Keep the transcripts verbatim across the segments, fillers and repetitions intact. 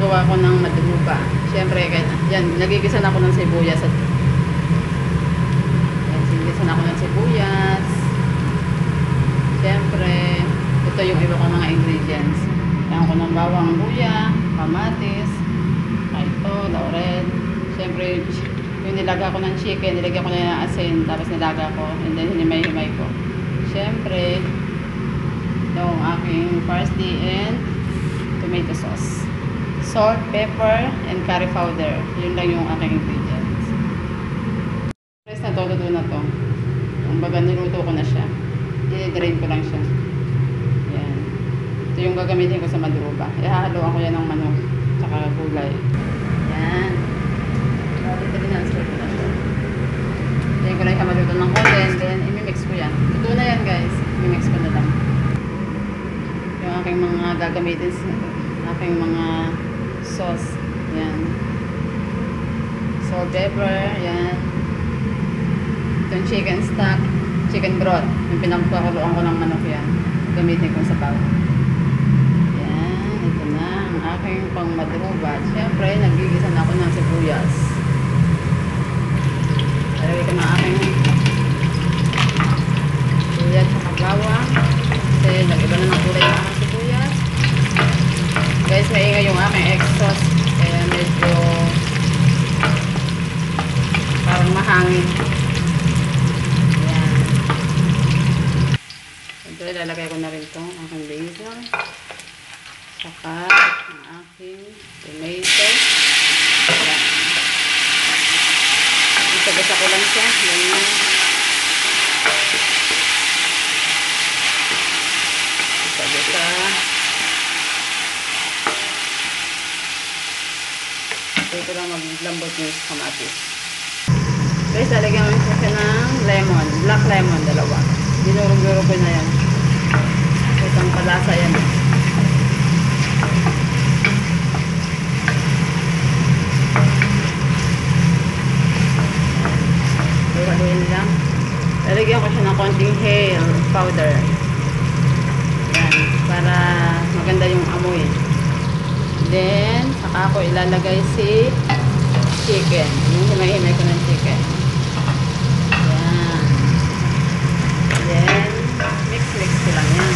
gagawa ko ng madruba. Siyempre, yan, nagigisan ako ng sibuyas at yan, nagigisan ako ng sibuyas. Siyempre, ito yung iba ko mga ingredients. Yan ko ng bawang luya, kamatis, ito, laurel. Siyempre, yung nilaga ko ng chicken, nilagyan ko na ng asin, tapos nilaga ko, and then hinimay-himay ko. Siyempre, yung aking parsley and tomato sauce. Salt, pepper, and curry powder. Yun lang yung aking ingredients. Rest na to, luto na to. Yung baga niluto ko na siya. I-drain ko lang siya. Yan. Ito yung gagamitin ko sa madruba. Ihahaluan ko yan ng manok, tsaka gulay. Yan. Dito rin na-answer ko na siya. Then ko lang siya maluto ng konti, and then imimix ko yan. Luto na yan guys. Imimix ko na lang. Yung aking mga gagamitin, aking mga sauce. Yan. Salt, pepper. Yan. Itong chicken stock. Chicken broth. Yung pinagpakuluan ko ng manok yan. Gamitin ko sa bawo. Yan. Ito na ang aking pang madruba. Siyempre, nagigisan ako ng sibuyas. Lagay ko na aking sibuyas sa bawang. Kasi nag-iba na ng kulay ng aking sibuyas. Guys, maingay yung aking exhaust. Kaya medyo parang mahangin. Yan. Ito, ilalagay ko na rin ito. Aking basil. Saka ang aking tomato. Yan. Isagasa ko lang siya. Yan. Isagasa. Ito lang maglambot yung kamatis. Guys, lalagyan ko siya ng lemon. Black lemon, dalawa. Dinurog-durog ko na yan. Itong palasa yan. Haluin lang. Lalagyan ko siya ng konting hale powder. Yan. Para maganda yung amoy. Then, saka ako ilalagay si chicken. Yung himay-himay ko ng chicken. Yan. Then, mix-mix ko lang yan.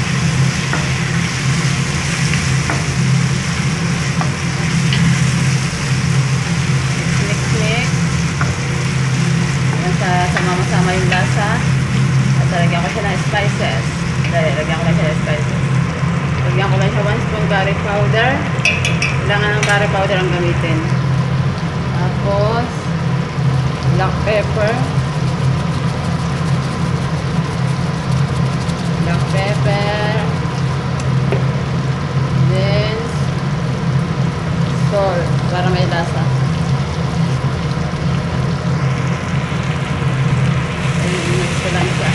Mix-mix-mix. Yan sa sama-sama yung lasa. At lagyan ko siya ng spices. Dali, lagyan ko lang siya ng spices. Lagyan ko lang siya one spoon curry powder. Kailangan ng curry powder ang gamitin. Tapos, black pepper. Black pepper. Then, salt. Para may lasa. I-mix ko lang siya.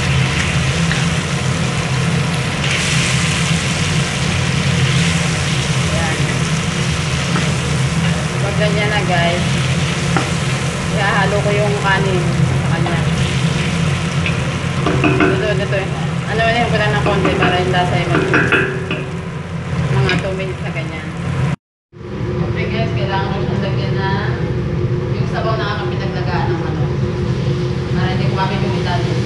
Ganyan na guys. Ihahalo ko yung kanin sa kanya. Ito, ito. Ano na yung pala ng konti para yung lasa yung mag mga two minutes na ganyan. Okay guys, kailangan ko siyang lagyan na yung sabaw na aking pinaglagaan ng ano. Para hindi kumakit yung ilalim.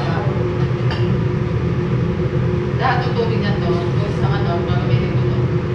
Tubig na to, sa manok, gagamitin ko to.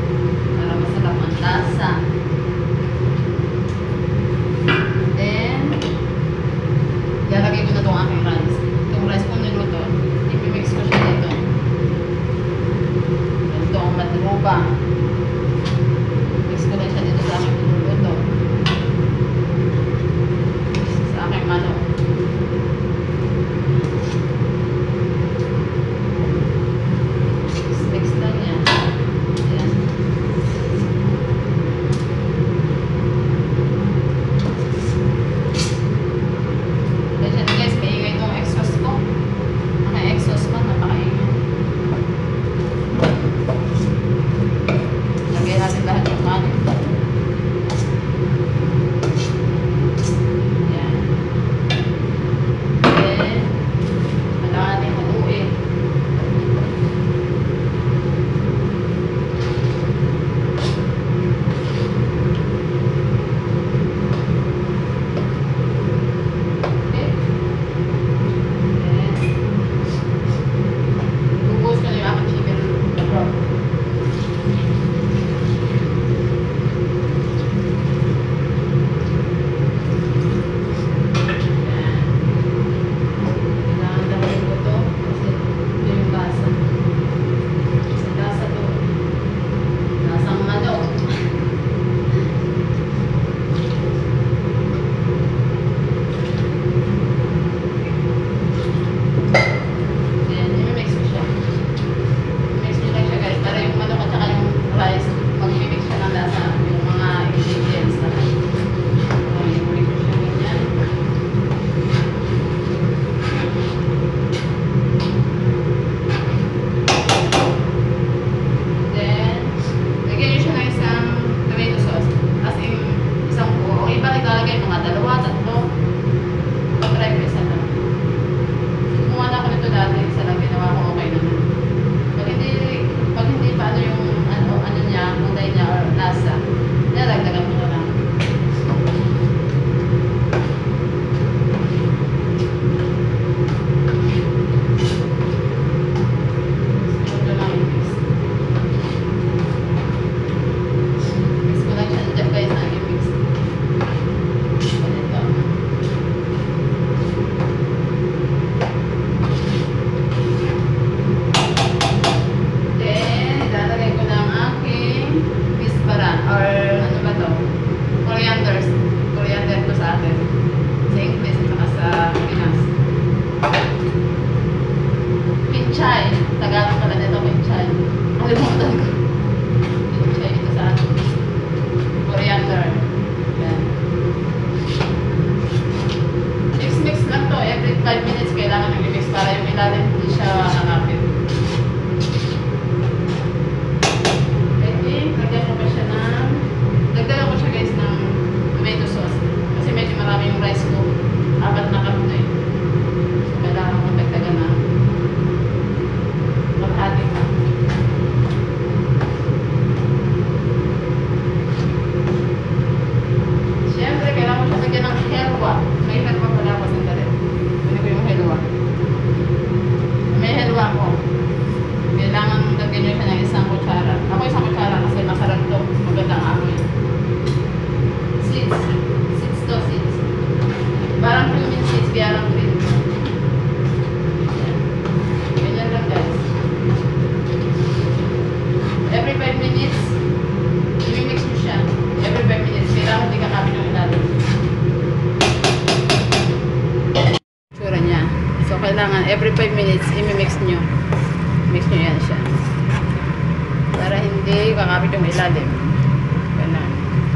minutes, imimix nyo. Mix nyo yan siya. Para hindi kakapit yung ilalim. Ganun.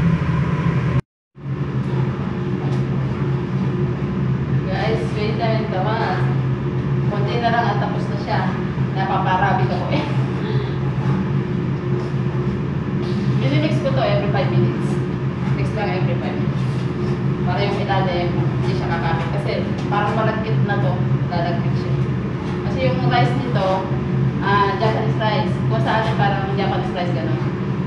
Guys, wait lang ito ha. Kunti na lang at tapos na siya. Napaparabit ako eh. Minimix ko to every five minutes. Mix lang every five minutes. Para yung ilalim, hindi siya kakapit. Kasi parang malagkit na to. Lalagkit siya. Kasi yung rice nito, ah, Japanese rice. Kung sa atin parang Japanese rice gano'n.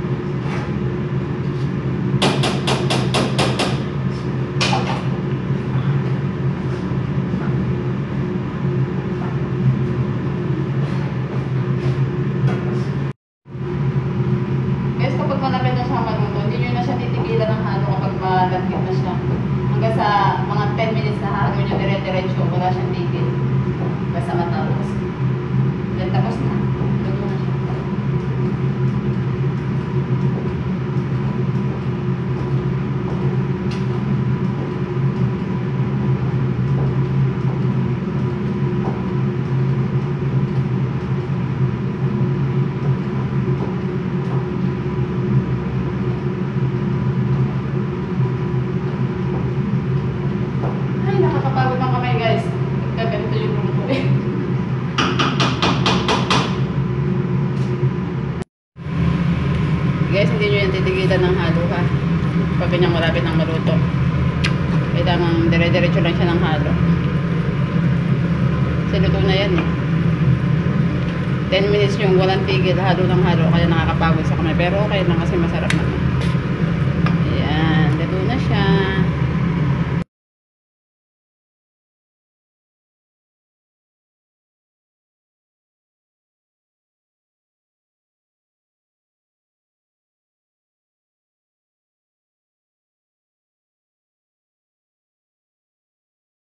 Guys, kapag malapit na siya maluto, hindi nyo na siya titigilan ng halo kapag malagkit na siya. Hanggang sa mga ten minutes na halo nyo dire-diretso, wala siyang tigil. Basta matapos. Then tapos na. Luto na siya. Ay, nakakapagod ng kamay guys. Gaganito yung luto eh. Guys, hindi nyo yan titigilan ng halo ha. Pag ganyan malapit ng maluto. Kailangan dire-diretso lang siya ng halo. Kasi luto na yan eh. ten minutes yung walang tigil, halo ng halo. Kaya nakakapagod sa kamay. Pero okay lang kasi masarap naman. Ayan, luto na siya.